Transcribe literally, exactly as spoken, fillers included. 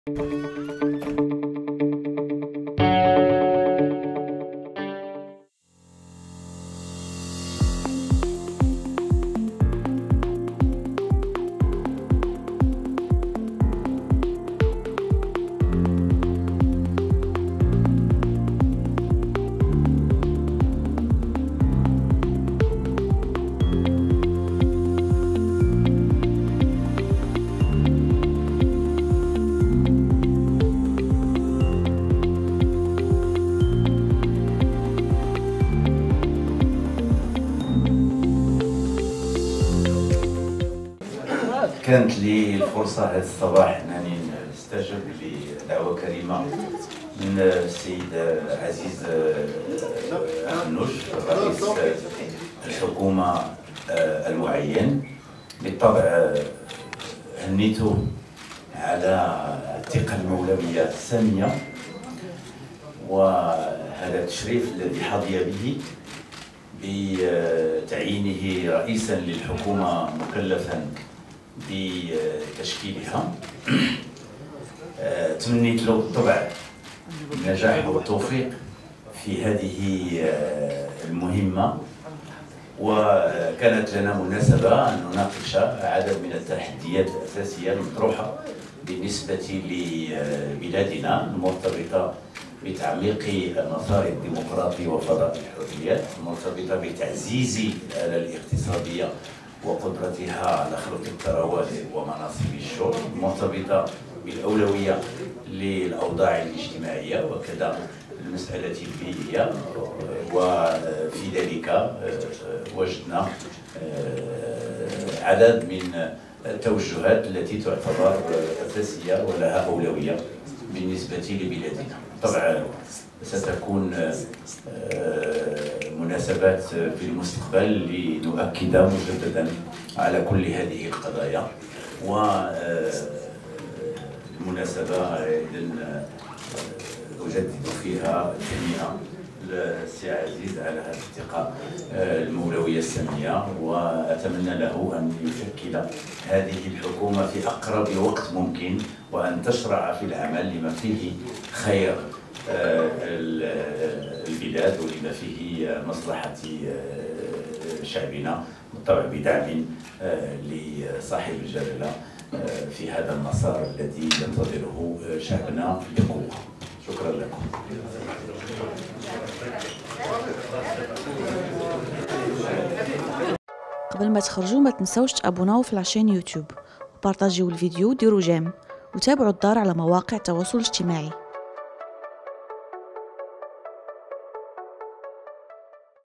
كانت لي الفرصة هذا الصباح أنني نستجب لدعوة كريمة من السيد عزيز عنوش رئيس الحكومة المعين. بالطبع هنيته على الثقة المولوية السامية وهذا التشريف الذي حظي به بتعيينه رئيسا للحكومة مكلفا بتشكيلها. تمنيت له بالطبع النجاح والتوفيق في هذه المهمة، وكانت لنا مناسبة أن نناقش عدد من التحديات الأساسية المطروحة بالنسبة لبلادنا المرتبطة بتعميق المسار الديمقراطي وفضاء الحريات، المرتبطة بتعزيز الآلة الاقتصادية وقدرتها على خلق الثروات ومناصب الشغل، مرتبطة بالأولوية للأوضاع الاجتماعية وكذا المسألة البيئية. وفي ذلك وجدنا عدد من التوجهات التي تعتبر أساسية ولها أولوية بالنسبة لبلادنا. طبعا ستكون مناسبات في المستقبل لنؤكد مجددا على كل هذه القضايا، والمناسبة إذن أجدد فيها التهنئة للسي عزيز على هذه الثقة المولوية السامية، وأتمنى له أن يشكل هذه الحكومة في أقرب وقت ممكن وأن تشرع في العمل لما فيه خير البلاد ولما فيه مصلحة شعبنا، بالطبع بدعم لصاحب الجلالة في هذا المسار الذي ينتظره شعبنا بقوة. شكرا لكم. قبل ما تخرجوا ما تنسوش تابوناو في العشان يوتيوب وبارطاجيو الفيديو وديروا جيم وتابعوا الدار على مواقع التواصل الاجتماعي.